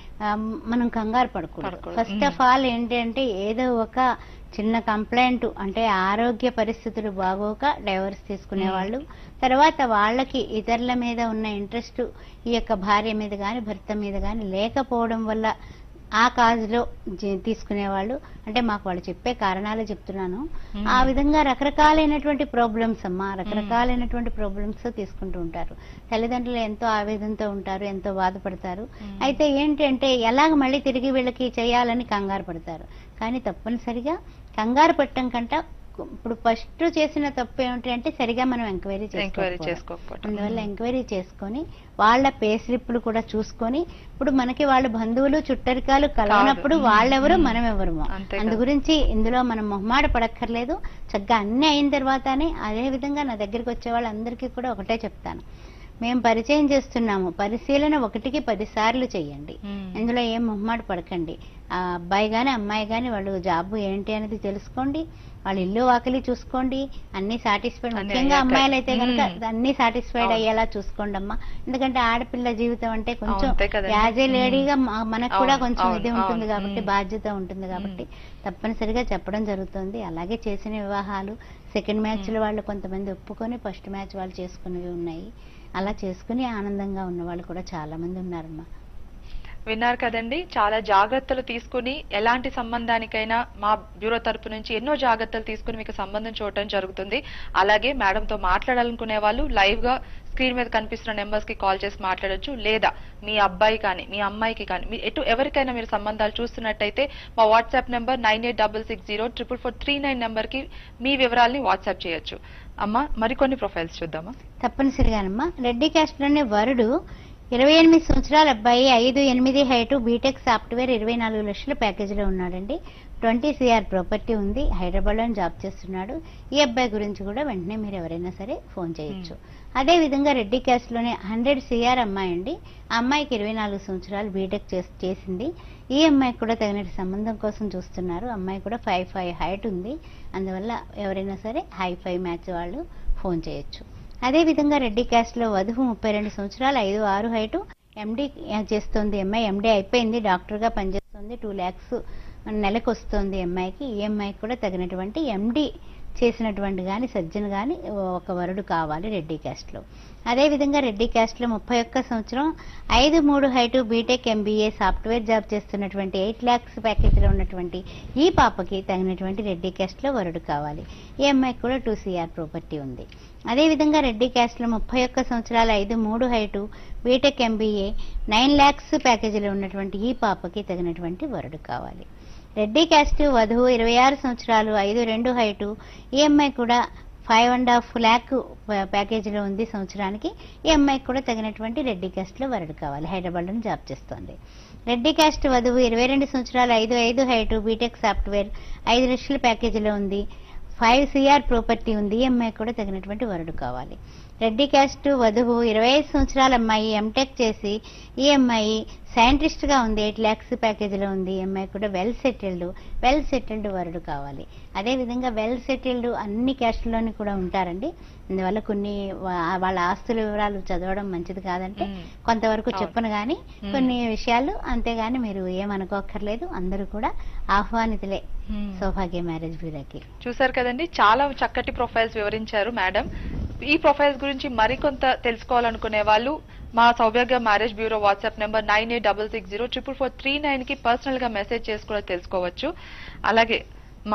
మనం కంగారు పడకూడదు. ఫస్ట్ ఆఫ్ ఆల్ ఏంటి అంటే ఏదో ఒక చిన్న కంప్లైంట్ అంటే ఆరోగ్య పరిస్థితులు బాగోక డైవర్స్ తీసుకునే వాళ్ళు, తర్వాత వాళ్ళకి ఇతరుల మీద ఉన్న ఇంట్రెస్ట్ ఈ యొక్క భార్య మీద కానీ భర్త మీద కానీ లేకపోవడం వల్ల ఆ కాజ్ లో తీసుకునేవాళ్ళు, అంటే మాకు వాళ్ళు చెప్పే కారణాలు చెప్తున్నాను. ఆ విధంగా రకరకాలైనటువంటి ప్రాబ్లమ్స్ అమ్మా రకరకాలైనటువంటి ప్రాబ్లమ్స్ తీసుకుంటూ ఉంటారు. తల్లిదండ్రులు ఎంతో ఆవేదనతో ఉంటారు, ఎంతో బాధపడతారు. అయితే ఏంటి అంటే ఎలాగ మళ్ళీ తిరిగి వీళ్ళకి చేయాలని కంగారు పడతారు. కానీ తప్పనిసరిగా కంగారు పట్టడం కంట ఇప్పుడు ఫస్ట్ చేసిన తప్పు ఏమిటి అంటే సరిగా మనం ఎంక్వైరీ చేసుకోకపోవడం. అందువల్ల ఎంక్వైరీ చేసుకొని వాళ్ళ పే స్లిప్లు కూడా చూసుకొని ఇప్పుడు మనకి వాళ్ళ బంధువులు చుట్టరికాలు కలవనప్పుడు వాళ్ళెవరు మనం ఎవరు అందు గురించి ఇందులో మనం మొహమాట పడక్కర్లేదు. చక్కగా అన్ని అయిన తర్వాతనే అదే విధంగా నా దగ్గరికి వచ్చే వాళ్ళందరికీ కూడా ఒకటే చెప్తాను, మేము పరిచయం చేస్తున్నాము, పరిశీలన ఒకటికి పది సార్లు చెయ్యండి, ఇందులో ఏం మొహమాట పడకండి. ఆ అబ్బాయి గాని అమ్మాయి గాని వాళ్ళు జాబ్ ఏంటి అనేది తెలుసుకోండి, వాళ్ళ ఇల్లు వాకిలి చూసుకోండి, అన్ని సాటిస్ఫైడ్, ముఖ్యంగా అమ్మాయిలు అయితే కనుక అన్ని సాటిస్ఫైడ్ అయ్యేలా చూసుకోండి అమ్మా. ఎందుకంటే ఆడపిల్ల జీవితం అంటే కొంచెం యాజ్ ఏ లేడీగా మనకు కూడా కొంచెం ఇది ఉంటుంది కాబట్టి బాధ్యత ఉంటుంది కాబట్టి తప్పనిసరిగా చెప్పడం జరుగుతుంది. అలాగే చేసిన వివాహాలు సెకండ్ మ్యాచ్ లో వాళ్ళు కొంతమంది ఒప్పుకొని ఫస్ట్ మ్యాచ్ వాళ్ళు చేసుకునేవి ఉన్నాయి. అలా చేసుకుని ఆనందంగా ఉన్న వాళ్ళు కూడా చాలా మంది ఉన్నారమ్మా. విన్నారు కదండి, చాలా జాగ్రత్తలు తీసుకుని ఎలాంటి సంబంధానికైనా మా బ్యూరో తరపు నుంచి ఎన్నో జాగ్రత్తలు తీసుకుని మీకు సంబంధం చూడటం జరుగుతుంది. అలాగే మేడం తో మాట్లాడాలనుకునే వాళ్ళు లైవ్ గా స్క్రీన్ మీద కనిపిస్తున్న నెంబర్స్ కి కాల్ చేసి మాట్లాడొచ్చు. లేదా మీ అబ్బాయి కానీ మీ అమ్మాయికి కానీ మీ ఎటు ఎవరికైనా మీరు సంబంధాలు చూస్తున్నట్టయితే మా WhatsApp number nine eight double six zero triple four three nine number కి మీ వివరాలని వాట్సాప్ చేయొచ్చు. అమ్మా మరికొన్ని ప్రొఫైల్స్ చూద్దామా? తప్పనిసరిగానమ్మా. రెడ్డి క్యాస్ట్ లోనే వరుడు ఇరవై ఎనిమిది సంవత్సరాల అబ్బాయి, ఐదు ఎనిమిది హైటు, బీటెక్ సాఫ్ట్వేర్, ఇరవై నాలుగు లక్షల ప్యాకేజీలో ఉన్నాడండి. ట్వంటీ సిఆర్ ప్రాపర్టీ ఉంది, హైదరాబాద్ లో జాబ్ చేస్తున్నాడు. ఈ అబ్బాయి గురించి కూడా వెంటనే మీరు ఎవరైనా సరే ఫోన్ చేయొచ్చు. అదే విధంగా రెడ్డి క్యాస్ట్ లోనే హండ్రెడ్ సిఆర్ అమ్మాయి అండి. ఆ అమ్మాయికి ఇరవై నాలుగు సంవత్సరాలు బీటెక్ చేసింది. ఈ అమ్మాయికి కూడా తగిన సంబంధం కోసం చూస్తున్నారు. అమ్మాయి కూడా ఫైవ్ ఫైవ్ హైట్ ఉంది. అందువల్ల ఎవరైనా సరే హై ఫైవ్ మ్యాచ్ వాళ్ళు ఫోన్ చేయొచ్చు. అదే విధంగా రెడ్డి క్యాస్ట్ లో వధువు ముప్పై రెండు సంవత్సరాలు, ఐదు ఆరు హైటు, ఎండి చేస్తుంది. అమ్మాయి ఎండి అయిపోయింది, డాక్టర్ గా పనిచేస్తుంది, టూ ల్యాక్స్ నెలకు వస్తుంది అమ్మాయికి. ఈ అమ్మాయికి కూడా తగినటువంటి ఎండి చేసినటువంటి కానీ సర్జన్ కానీ ఒక వరుడు కావాలి రెడ్డి క్యాస్ట్ లో. అదే విధంగా రెడ్డి క్యాస్ట్ లో ముప్పై ఒక్క సంవత్సరం, ఐదు మూడు height, BTech MBA software job చేస్తున్నటువంటి ఎయిట్ ల్యాక్స్ ప్యాకేజీలో ఉన్నటువంటి ఈ పాపకి తగినటువంటి రెడ్డి క్యాస్ట్ లో వరుడు కావాలి. ఈ అమ్మాయికి కూడా టూ సిఆర్ ప్రాపర్టీ ఉంది. అదే విధంగా రెడ్డి క్యాస్ట్ లో ముప్పై ఒక్క సంవత్సరాలు, ఐదు మూడు height, BTech MBA, nine lakhs ప్యాకేజీలో ఉన్నటువంటి ఈ పాపకి తగినటువంటి వరుడు కావాలి. రెడ్డి క్యాస్ట్ వధువు ఇరవై ఆరు సంవత్సరాలు, ఐదు రెండు హైటు, ఈ అమ్మాయి కూడా ఫైవ్ అండ్ హాఫ్ ల్యాక్ ప్యాకేజీలో ఉంది సంవత్సరానికి. ఈ అమ్మాయికి కూడా తగినటువంటి రెడ్డి క్యాస్ట్ లో వరుడు కావాలి, హైదరాబాద్ లో జాబ్ చేస్తోంది. రెడ్డి క్యాస్ట్ వధువు ఇరవై రెండు సంవత్సరాలు, ఐదు ఐదు హైటు, బీటెక్ సాఫ్ట్వేర్, ఐదు లక్షల ప్యాకేజీలో ఉంది, ఫైవ్ సిఆర్ ప్రాపర్టీ ఉంది. ఈ అమ్మాయికి కూడా తగినటువంటి వరుడు కావాలి. రెడ్డి క్యాస్ట్ వధువు ఇరవై ఐదు సంవత్సరాల అమ్మాయి, ఎంటెక్ చేసి ఈ అమ్మాయి సైంటిస్ట్ గా ఉంది, ఎయిట్ ల్యాక్స్ ప్యాకేజీలో ఉంది. ఈ అమ్మాయి కూడా వెల్ సెటిల్డ్ వెల్ సెటిల్డ్ వరుడు కావాలి. అదే విధంగా వెల్ సెటిల్డ్ అన్ని క్యాస్ట్లోని కూడా ఉంటారండి. అందువల్ల కొన్ని వాళ్ళ ఆస్తుల వివరాలు చదవడం మంచిది కాదంటే కొంతవరకు చెప్పను గాని కొన్ని విషయాలు, అంతేగాని మీరు ఏమనుకోక్కర్లేదు. అందరూ కూడా ఆహ్వానితులే సౌభాగ్య మ్యారేజ్ బ్యూరోకి. చూసారు కదండి, చాలా చక్కటి ప్రొఫైల్స్ వివరించారు మేడం. ఈ ప్రొఫైల్స్ గురించి మరికొంత తెలుసుకోవాలనుకునే వాళ్ళు మా Saubhagya marriage bureau WhatsApp number nine eight double six zero triple four three nine కి పర్సనల్ గా మెసేజ్ చేసి కూడా తెలుసుకోవచ్చు. అలాగే మా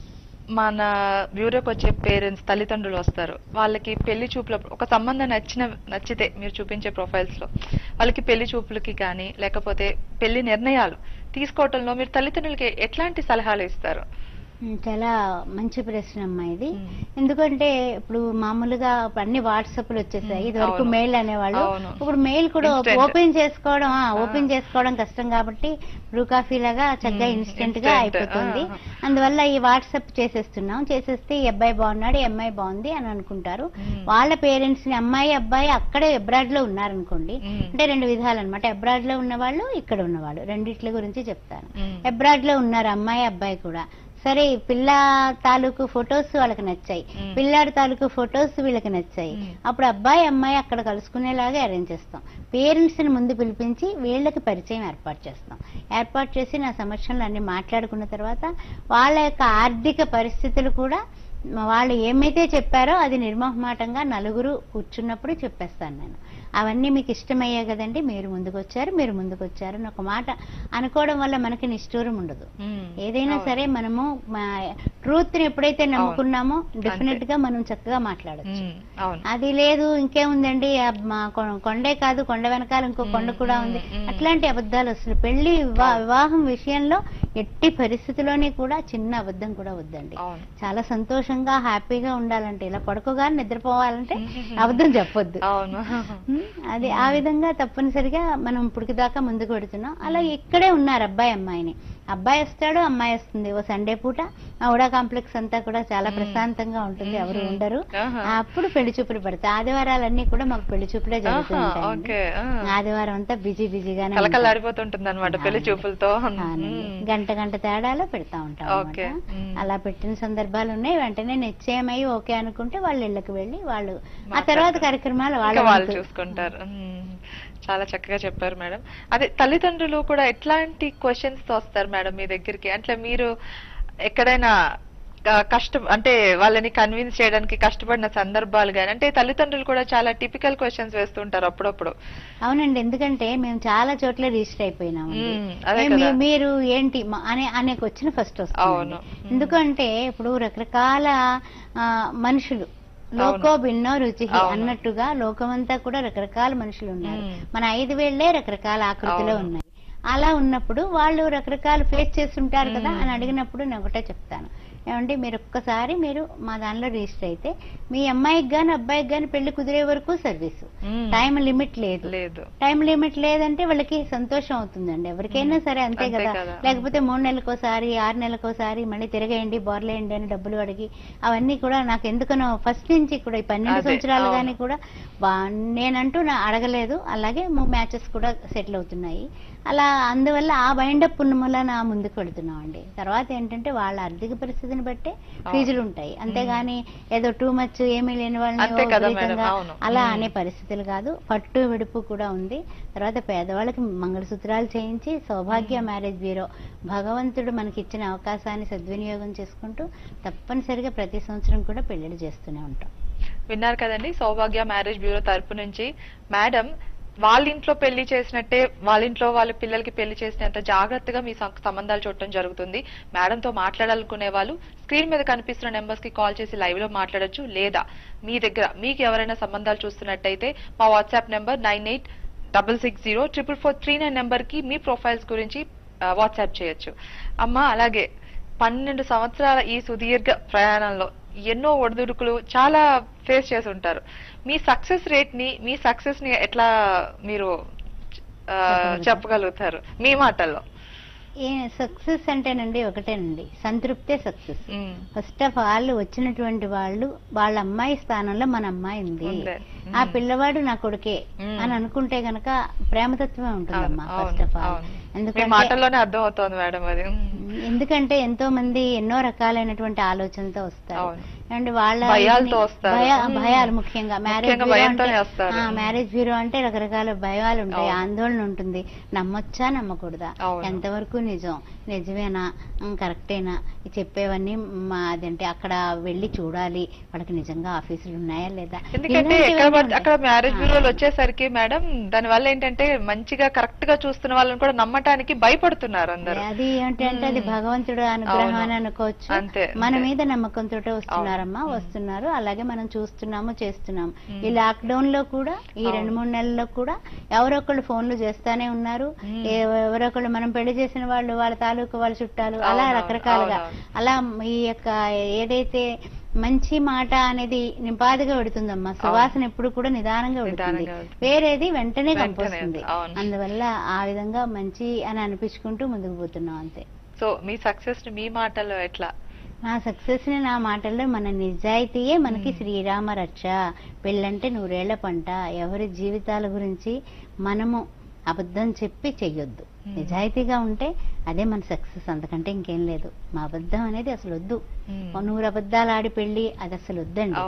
మన బ్యూరోకి వచ్చే పేరెంట్స్ తల్లిదండ్రులు వస్తారు, వాళ్ళకి పెళ్లి చూపులప్పుడు ఒక సంబంధం నచ్చిన నచ్చితే మీరు చూపించే ప్రొఫైల్స్ లో వాళ్ళకి పెళ్లి చూపులకి కానీ లేకపోతే పెళ్లి నిర్ణయాలు తీసుకోవటంలో మీరు తల్లిదండ్రులకి ఎట్లాంటి సలహాలు ఇస్తారు? చాలా మంచి ప్రశ్న అమ్మా ఇది. ఎందుకంటే ఇప్పుడు మామూలుగా అన్ని వాట్సాప్లు వచ్చేసాయి, ఇది వరకు మెయిల్ అనేవాళ్ళు, ఇప్పుడు మెయిల్ కూడా ఓపెన్ చేసుకోవడం ఓపెన్ చేసుకోవడం కష్టం కాబట్టి బ్రూ కాఫీ లాగా చక్కగా ఇన్స్టెంట్ గా అయిపోతుంది. అందువల్ల ఈ వాట్సాప్ చేసేస్తున్నాం, చేసేస్తే ఈ అబ్బాయి బాగున్నాడు, ఈ అమ్మాయి బాగుంది అని అనుకుంటారు. వాళ్ళ పేరెంట్స్ ని, అమ్మాయి అబ్బాయి అక్కడే అబ్రాడ్ లో ఉన్నారనుకోండి, అంటే రెండు విధాలు అనమాట. అబ్రాడ్ లో ఉన్నవాళ్ళు, ఇక్కడ ఉన్నవాళ్ళు, రెండిట్ల గురించి చెప్తాను. అబ్రాడ్ లో ఉన్నారు అమ్మాయి అబ్బాయి కూడా, సరే పిల్ల తాలూకు ఫొటోస్ వాళ్ళకి నచ్చాయి, పిల్లాడి తాలూకు ఫొటోస్ వీళ్ళకి నచ్చాయి, అప్పుడు అబ్బాయి అమ్మాయి అక్కడ కలుసుకునేలాగా అరేంజ్ చేస్తాం. పేరెంట్స్ ని ముందు పిలిపించి వీళ్ళకి పరిచయం ఏర్పాటు చేస్తాం. ఏర్పాటు చేసి నా సమక్షంలో అన్ని మాట్లాడుకున్న తర్వాత వాళ్ళ యొక్క ఆర్థిక పరిస్థితులు కూడా వాళ్ళు ఏమైతే చెప్పారో అది నిర్మోహమాటంగా నలుగురు కూర్చున్నప్పుడు చెప్పేస్తాను నేను. అవన్నీ మీకు ఇష్టమయ్యే కదండి, మీరు ముందుకు వచ్చారు మీరు ముందుకు వచ్చారు అని ఒక మాట అనుకోవడం వల్ల మనకి నిష్ఠూరం ఉండదు. ఏదైనా సరే మనము ట్రూత్ ని ఎప్పుడైతే నమ్ముకున్నామో డెఫినెట్ గా మనం చక్కగా మాట్లాడచ్చు. అది లేదు ఇంకేముందండి, కొండే కాదు కొండ వెనకాల ఇంకో కొండ కూడా ఉంది, అట్లాంటి అబద్ధాలు అసలు పెళ్లి వివాహం విషయంలో ఎట్టి పరిస్థితిలోనే కూడా చిన్న అబద్ధం కూడా వద్దండి. చాలా సంతోషంగా హ్యాపీగా ఉండాలంటే, ఇలా పడుకోగానే నిద్రపోవాలంటే అబద్ధం చెప్పొద్దు. అది ఆ విధంగా తప్పనిసరిగా మనం ఇప్పటికి దాకా ముందుకు పెడుతున్నాం. అలా ఇక్కడే ఉన్నారు అబ్బాయి అమ్మాయిని, అబ్బాయి వస్తాడు అమ్మాయి వస్తుంది. ఓ సండే పూట ఆ ఉడా కాంప్లెక్స్ అంతా కూడా చాలా ప్రశాంతంగా ఉంటుంది, ఎవరు ఉండరు. అప్పుడు పెళ్లి చూపులు పడతాయి. ఆదివారాలన్నీ కూడా మాకు పెళ్లి చూపులే జరుగుతుంటాయి. ఆదివారం అంతా బిజీ బిజీగానే ఆడిపోతుంటుంది అనమాట పెళ్లి చూపులతో. గంట గంట తేడాలో పెడతా ఉంటాం. అలా పెట్టిన సందర్భాలు ఉన్నాయి. వెంటనే నిశ్చయమై ఓకే అనుకుంటే వాళ్ళ ఇళ్ళకి వెళ్ళి వాళ్ళు ఆ తర్వాత కార్యక్రమాలు వాళ్ళు చూసుకుంటారు. చాలా చక్కగా చెప్పారు మేడం. అదే తల్లిదండ్రులు కూడా ఎట్లాంటి క్వశ్చన్స్ తో వస్తారు మేడం మీ దగ్గరికి? అంటే మీరు ఎక్కడైనా కష్టం అంటే వాళ్ళని కన్విన్స్ చేయడానికి కష్టపడిన సందర్భాలు కానీ, అంటే తల్లిదండ్రులు కూడా చాలా టిపికల్ క్వశ్చన్స్ వేస్తుంటారు అప్పుడప్పుడు. అవునండి, ఎందుకంటే మేము చాలా చోట్ల రిజిస్టర్ అయిపోయినాము. మీరు ఏంటి అనే అనే క్వశ్చన్ ఫస్ట్ వస్తుంది. ఎందుకంటే ఇప్పుడు రకరకాల మనుషులు, లోకో భిన్నో రుచి అన్నట్టుగా లోకమంతా కూడా రకరకాల మనుషులు ఉన్నారు. మన ఐదు వేళ్లే రకరకాల ఆకృతిలో ఉన్నాయి. అలా ఉన్నప్పుడు వాళ్ళు రకరకాల ఫేస్ చేస్తుంటారు కదా అని అడిగినప్పుడు నేను ఒకటే చెప్తాను, ఏమంటే మీరు ఒక్కసారి మీరు మా దానిలో రిజిస్టర్ అయితే మీ అమ్మాయికి గాని అబ్బాయికి గాని పెళ్లి కుదిరే వరకు సర్వీసు, టైం లిమిట్ లేదు. టైం లిమిట్ లేదంటే వాళ్ళకి సంతోషం అవుతుందండి, ఎవరికైనా సరే అంతే కదా. లేకపోతే మూడు నెలలకోసారి ఆరు నెలలకోసారి మళ్ళీ తిరగేయండి బోర్లేయండి అని డబ్బులు అడిగి అవన్నీ కూడా నాకు ఎందుకనో ఫస్ట్ నుంచి కూడా ఈ పన్నెండు సంవత్సరాలు కానీ కూడా నేనంటూ నా అడగలేదు. అలాగే మ్యాచెస్ కూడా సెటిల్ అవుతున్నాయి. అలా అందువల్ల ఆ వైండప్ ఉన్న వల్ల ముందుకు వెళుతున్నాం అండి. తర్వాత ఏంటంటే వాళ్ళ ఆర్థిక పరిస్థితిని బట్టే ఫీజులు ఉంటాయి, అంతేగాని ఏదో టూ మచ్ ఏమీ లేని వాళ్ళని అలా అనే పరిస్థితులు కాదు. పట్టు విడుపు కూడా ఉంది. తర్వాత పేదవాళ్ళకి మంగళసూత్రాలు చేయించి సౌభాగ్య మ్యారేజ్ బ్యూరో భగవంతుడు మనకి ఇచ్చిన అవకాశాన్ని సద్వినియోగం చేసుకుంటూ తప్పనిసరిగా ప్రతి సంవత్సరం కూడా పెళ్లిళ్ళు చేస్తూనే ఉంటాం. విన్నారు కదండి, సౌభాగ్య మ్యారేజ్ బ్యూరో తరపు నుంచి మేడం వాళ్ళ ఇంట్లో పెళ్లి చేసినట్టే వాళ్ళ ఇంట్లో వాళ్ళ పిల్లలకి పెళ్లి చేసినంత జాగ్రత్తగా మీ సంబంధాలు చూడటం జరుగుతుంది. మేడంతో మాట్లాడాలనుకునే వాళ్ళు స్క్రీన్ మీద కనిపిస్తున్న నెంబర్స్ కి కాల్ చేసి లైవ్ లో మాట్లాడొచ్చు. లేదా మీ దగ్గర మీకు ఎవరైనా సంబంధాలు చూస్తున్నట్టయితే మా WhatsApp number nine eight double six zero triple four three nine number కి మీ ప్రొఫైల్స్ గురించి వాట్సాప్ చేయొచ్చు. అమ్మా, అలాగే పన్నెండు సంవత్సరాల ఈ సుదీర్ఘ ప్రయాణంలో ఎన్నో ఒడిదుడుకులు చాలా ఫేస్ చేసి ఉంటారు. మీ సక్సెస్ రేట్ ని మీ సక్సెస్ ని ఎట్లా మీరు చెప్పగలుగుతారు మీ మాటల్లో? ఏ సక్సెస్ అంటేనండి ఒకటేనండి, సంతృప్తే సక్సెస్. ఫస్ట్ ఆఫ్ ఆల్ వచ్చినటువంటి వాళ్ళు వాళ్ళ అమ్మాయి స్థానంలో మన అమ్మాయి ఉంది, ఆ పిల్లవాడు నా కొడుకే అని అనుకుంటే గనక ప్రేమతత్వమే ఉంటుందమ్మా ఫస్ట్ ఆఫ్ ఆల్. మాటల్లోనే అర్థం అవుతుంది మేడం అది. ఎందుకంటే ఎంతో మంది ఎన్నో రకాలైనటువంటి ఆలోచనతో వస్తారు అండ్ వాళ్ళ భయాలు, ముఖ్యంగా మ్యారేజ్ మ్యారేజ్ బ్యూరో అంటే రకరకాల భయాలు ఉంటాయి, ఆందోళన ఉంటుంది. నమ్మొచ్చా నమ్మకూడదా, ఎంతవరకు నిజం, నిజమేనా, కరెక్టేనా, చెప్పేవన్నీ అదంటే అక్కడ వెళ్ళి చూడాలి వాళ్ళకి నిజంగా ఆఫీసులు ఉన్నాయా లేదా. ఎందుకంటే అక్కడ మ్యారేజ్ బ్యూరోలు వచ్చేసరికి మేడం దాని వల్ల ఏంటంటే మంచిగా కరెక్ట్ గా చూస్తున్న వాళ్ళని కూడా నమ్మటానికి భయపడుతున్నారు అందరూ. అది ఏంటంటే అది భగవంతుడు అనుగ్రహం అని అనుకోవచ్చు, మన మీద నమ్మకంతో వస్తున్నారు. వస్తున్నారమ్మా, వస్తున్నారు. అలాగే మనం చూస్తున్నాము, చేస్తున్నాము. ఈ లాక్డౌన్ లో కూడా ఈ రెండు మూడు నెలల్లో కూడా ఎవరొకళ్ళు ఫోన్లు చేస్తానే ఉన్నారు. ఎవరొకళ్ళు మనం పెళ్లి చేసిన వాళ్ళు, వాళ్ళ తాలూకు వాళ్ళ చుట్టాలు, అలా రకరకాలుగా అలా ఈ యొక్క ఏదైతే మంచి మాట అనేది నింపాదిగా పెడుతుందమ్మా. సువాసన ఎప్పుడు కూడా నిదానంగా పెడుతుంది, వేరేది వెంటనే కంపొస్తుంది. అందువల్ల ఆ విధంగా మంచి అని అనిపించుకుంటూ ముందుకు పోతున్నాం అంతే. సో మీ సక్సెస్ మీ మాటల్లో ఎట్లా? నా సక్సెస్ ని నా మాటల్లో మన నిజాయితీయే మనకి శ్రీరామ రక్ష. పెళ్ళంటే నూరేళ్ల పంట. ఎవరి జీవితాల గురించి మనము అబద్ధం చెప్పి చెయ్యొద్దు. నిజాయితీగా ఉంటే అదే మన సక్సెస్, అంతకంటే ఇంకేం లేదు. మా అబద్ధం అనేది అసలు వద్దు. నూరు అబద్ధాలు ఆడి పెళ్లి అది అసలు వద్దండి.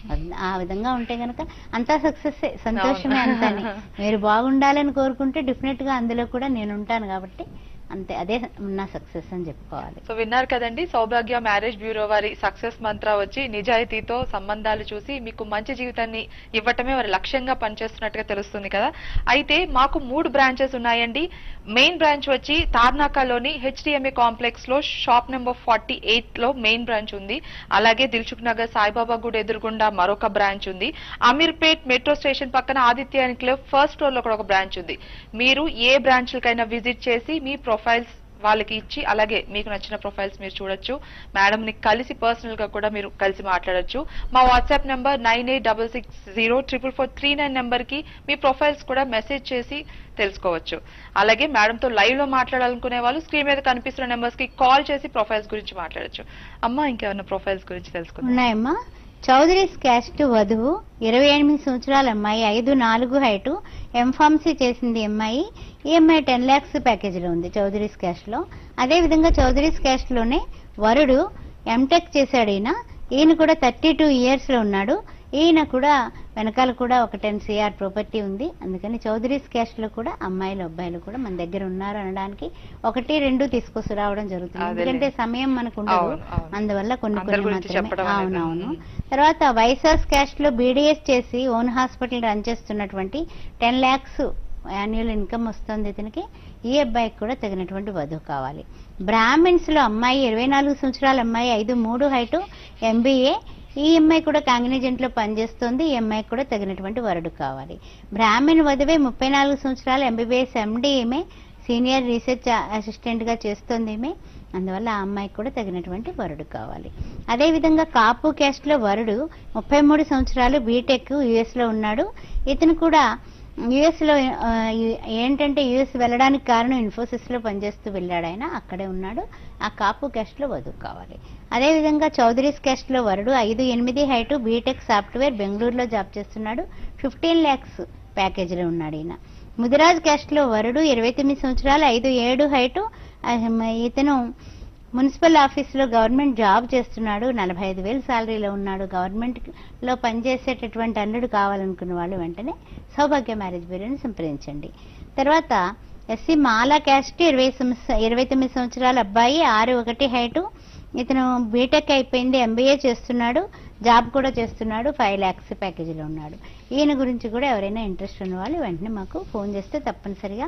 ఆ విధంగా ఉంటే గనక అంతా సక్సెస్, సంతోషమే అంతాని. మీరు బాగుండాలని కోరుకుంటే డెఫినెట్ గా అందులో కూడా నేను ఉంటాను కాబట్టి అంతే, అదే నా సక్సెస్ అని చెప్పుకోవాలి. సో విన్నారు కదండి, సౌభాగ్య మ్యారేజ్ బ్యూరో వారి సక్సెస్ మంత్ర వచ్చి నిజాయితీతో సంబంధాలు చూసి మీకు మంచి జీవితాన్ని ఇవ్వటమే వారి లక్ష్యంగా పనిచేస్తున్నట్టుగా తెలుస్తుంది కదా. అయితే మాకు మూడు బ్రాంచెస్ ఉన్నాయండి. మెయిన్ బ్రాంచ్ వచ్చి తార్నాకలోని హెచ్డిఎంఏ కాంప్లెక్స్ లో షాప్ నెంబర్ ఫార్టీ ఎయిట్ లో మెయిన్ బ్రాంచ్ ఉంది. అలాగే దిల్సుఖ్ నగర్ సాయిబాబా గుడి ఎదురుగుండా మరొక బ్రాంచ్ ఉంది. అమీర్పేట్ మెట్రో స్టేషన్ పక్కన ఆదిత్య క్లబ్ ఫస్ట్ ఫ్లోర్ లో కూడా ఒక బ్రాంచ్ ఉంది. మీరు ఏ బ్రాంచ్లకైనా విజిట్ చేసి మీ ప్రొఫైల్స్ వాళ్ళకి ఇచ్చి అలాగే మీకు నచ్చిన ప్రొఫైల్స్ మీరు చూడొచ్చు. మేడం ని కలిసి పర్సనల్ గా కూడా మీరు కలిసి మాట్లాడొచ్చు. మా WhatsApp number nine eight double six zero triple four three nine number కి మీ ప్రొఫైల్స్ కూడా మెసేజ్ చేసి తెలుసుకోవచ్చు. అలాగే మేడం తో లైవ్ లో మాట్లాడాలనుకునే వాళ్ళు స్క్రీన్ మీద కనిపిస్తున్న నెంబర్స్ కి కాల్ చేసి ప్రొఫైల్స్ గురించి మాట్లాడొచ్చు. అమ్మా ఇంకేమైనా ప్రొఫైల్స్ గురించి తెలుసుకున్నాయమ్మా? చౌదరీస్ క్యాస్ట్ వధువు, ఇరవై ఎనిమిది సంవత్సరాల అమ్మాయి, ఐదు నాలుగు హైటు, ఎంఫార్మసీ చేసింది అమ్మాయి. ఈ అమ్మాయి టెన్ ల్యాక్స్ ప్యాకేజీలో ఉంది చౌదరీస్ క్యాస్ట్ లో. అదే విధంగా చౌదరీస్ క్యాస్ట్ లోనే వరుడు ఎంటెక్ చేశాడు. ఈయన ఈయన కూడా థర్టీ టూ ఇయర్స్ లో ఉన్నాడు. ఈయన కూడా వెనకాల కూడా ఒక టెన్ సిఆర్ ప్రాపర్టీ ఉంది. అందుకని చౌదరీస్ క్యాస్ట్ లో కూడా అమ్మాయిలు అబ్బాయిలు కూడా మన దగ్గర ఉన్నారు అనడానికి ఒకటి రెండు తీసుకొచ్చి రావడం జరుగుతుంది. ఎందుకంటే సమయం మనకు ఉండదు, అందువల్ల కొన్ని కొన్ని మాత్రమే. అవునవును. తర్వాత వైసాస్ క్యాస్ట్ లో బీడీఎస్ చేసి ఓన్ హాస్పిటల్ రన్ చేస్తున్నటువంటి టెన్ ల్యాక్స్ యాన్యువల్ ఇన్కమ్ వస్తుంది ఇతనికి. ఈ అబ్బాయికి కూడా తగినటువంటి వధువు కావాలి. బ్రాహ్మిన్స్ లో అమ్మాయి ఇరవై నాలుగు సంవత్సరాల అమ్మాయి, ఐదు మూడు హైటు, ఎంబీఏ. ఈ అమ్మాయి కూడా కాంగ్నిజెంట్ లో పనిచేస్తుంది. ఈ అమ్మాయికి కూడా తగినటువంటి వరుడు కావాలి. బ్రాహ్మణ్ వధువే, ముప్పై నాలుగు సంవత్సరాలు, ఎంబీబీఎస్ ఎండి. ఈమె సీనియర్ రీసెర్చ్ అసిస్టెంట్ గా చేస్తుంది ఈమె. అందువల్ల ఆ అమ్మాయికి కూడా తగినటువంటి వరుడు కావాలి. అదేవిధంగా కాపు క్యాస్ట్ లో వరుడు ముప్పై మూడు సంవత్సరాలు, బీటెక్, యుఎస్ లో ఉన్నాడు. ఇతను కూడా యుఎస్ లో ఏంటంటే యుఎస్ వెళ్ళడానికి కారణం ఇన్ఫోసిస్ లో పనిచేస్తూ వెళ్ళాడు ఆయన, అక్కడే ఉన్నాడు. ఆ కాపు క్యాస్ట్ లో వధువు కావాలి. అదేవిధంగా చౌదరీస్ క్యాస్ట్ లో వరుడు ఐదు ఎనిమిది హైటు, బీటెక్ సాఫ్ట్వేర్, బెంగళూరులో జాబ్ చేస్తున్నాడు. ఫిఫ్టీన్ ల్యాక్స్ ప్యాకేజీలో ఉన్నాడు ఈయన. ముదిరాజ్ క్యాస్ట్ లో వరుడు ఇరవై తొమ్మిది సంవత్సరాలు, ఐదు ఏడు హైటు. ఇతను మున్సిపల్ ఆఫీసులో గవర్నమెంట్ జాబ్ చేస్తున్నాడు. నలభై ఐదు వేలు శాలరీలో ఉన్నాడు. గవర్నమెంట్ లో పనిచేసేటటువంటి అల్లుడు కావాలనుకున్న వాళ్ళు వెంటనే సౌభాగ్య మ్యారేజ్ బ్యూరోని సంప్రదించండి. తర్వాత ఎస్సీ మాలా క్యాస్ట్, ఇరవై ఇరవై తొమ్మిది సంవత్సరాల అబ్బాయి, ఆరు ఒకటి హైటు. ఇతను బీటెక్ అయిపోయింది, ఎంబీఏ చేస్తున్నాడు, జాబ్ కూడా చేస్తున్నాడు. ఫైవ్ ల్యాక్స్ ప్యాకేజీలో ఉన్నాడు. ఈయన గురించి కూడా ఎవరైనా ఇంట్రెస్ట్ ఉన్న వాళ్ళు వెంటనే మాకు ఫోన్ చేస్తే తప్పనిసరిగా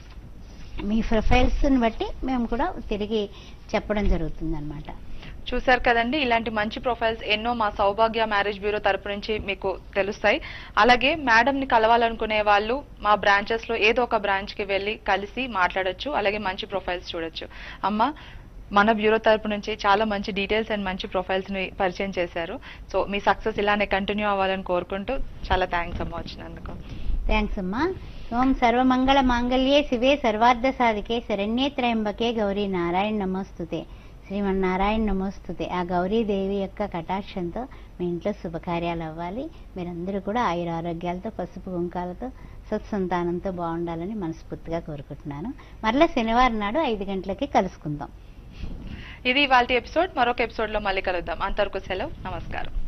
మీ ప్రొఫైల్స్ ని బట్టి మేము కూడా తిరిగి చెప్పడం జరుగుతుంది అనమాట. చూసారు కదండి, ఇలాంటి మంచి ప్రొఫైల్స్ ఎన్నో మా సౌభాగ్య మ్యారేజ్ బ్యూరో తరపు నుంచి మీకు తెలుస్తాయి. అలాగే మేడం ని కలవాలనుకునే వాళ్ళు మా బ్రాంచెస్ లో ఏదో ఒక బ్రాంచ్ కి వెళ్ళి కలిసి మాట్లాడొచ్చు. అలాగే మంచి ప్రొఫైల్స్ చూడొచ్చు. అమ్మ, మన బ్యూరో తరపు నుంచి చాలా మంచి డీటెయిల్స్ అండ్ మంచి ప్రొఫైల్స్ ని పరిచయం చేశారు. సో మీ సక్సెస్ ఇలానే కంటిన్యూ అవ్వాలని కోరుకుంటూ చాలా థ్యాంక్స్ అమ్మ వచ్చినందుకు. థ్యాంక్స్ అమ్మా. ఓం సర్వమంగళ మాంగళ్యే శివే సర్వార్థ సాధికే శరణ్యే త్రయంబకే గౌరీ నారాయణ నమోస్తుతే. శ్రీమన్నారాయణ నమోస్తుతే. ఆ గౌరీదేవి యొక్క కటాక్షంతో మీ ఇంట్లో శుభకార్యాలు అవ్వాలి. మీరందరూ కూడా ఆయుర ఆరోగ్యాలతో, పసుపు కుంకాలతో, సత్సంతానంతో బాగుండాలని మనస్ఫూర్తిగా కోరుకుంటున్నాను. మరలా శనివారం నాడు ఐదు గంటలకి కలుసుకుందాం. ఇది ఇవాల్టి ఎపిసోడ్. మరొక ఎపిసోడ్ లో మళ్ళీ కలుద్దాం. అంతవరకు సెలవు. నమస్కారం.